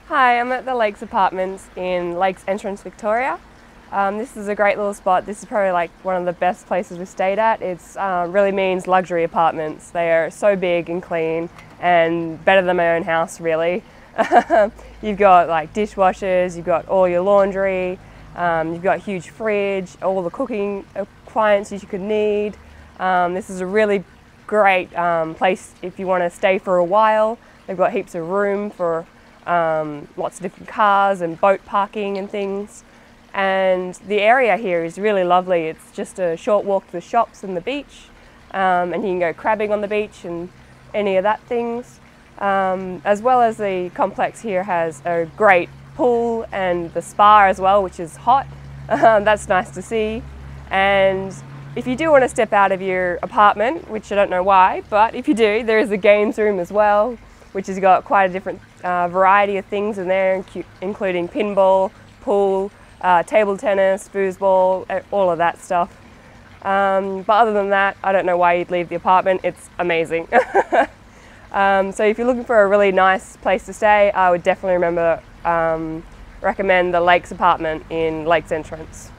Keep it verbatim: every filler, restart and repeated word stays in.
Hi, I'm at the Lakes Apartments in Lakes Entrance, Victoria. Um, this is a great little spot. This is probably like one of the best places we've stayed at. It uh, really means luxury apartments. They are so big and clean and better than my own house, really. You've got like dishwashers, you've got all your laundry, um, you've got a huge fridge, all the cooking appliances you could need. Um, this is a really great um, place if you want to stay for a while. They've got heaps of room for um, lots of different cars and boat parking and things. And the area here is really lovely. It's just a short walk to the shops and the beach, um, and you can go crabbing on the beach and any of that things. Um, as well as the complex here has a great pool and the spa as well, which is hot. Um, that's nice to see. And if you do want to step out of your apartment, which I don't know why, but if you do, there is a games room as well, which has got quite a different uh, variety of things in there, including pinball, pool, uh, table tennis, foosball, all of that stuff. Um, but other than that, I don't know why you'd leave the apartment. It's amazing. um, so if you're looking for a really nice place to stay, I would definitely remember, um, recommend the Lakes Apartment in Lakes Entrance.